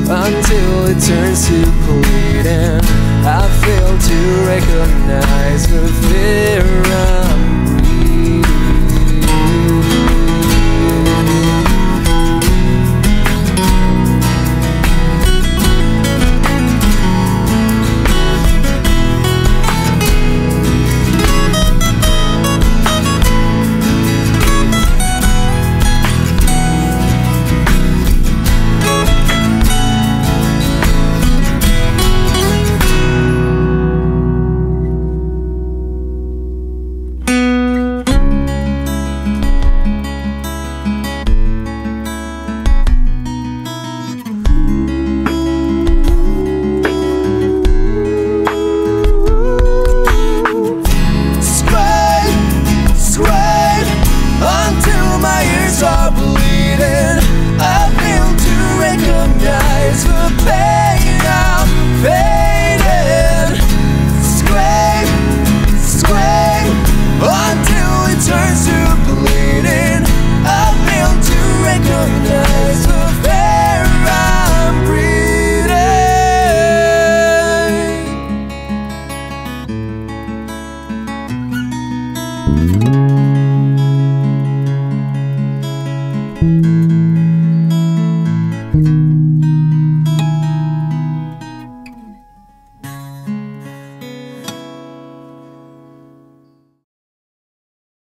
until it turns to bleeding. I fail to recognize the fear I'm breathing. Are bleeding. I fail to recognize the pain I'm fading. Scream, scream until it turns to bleeding. I fail to recognize the fear I'm breathing.